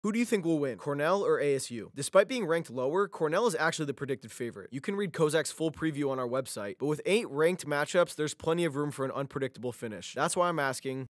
Who do you think will win, Cornell or ASU? Despite being ranked lower, Cornell is actually the predicted favorite. You can read Kozak's full preview on our website, but with 8 ranked matchups, there's plenty of room for an unpredictable finish. That's why I'm asking,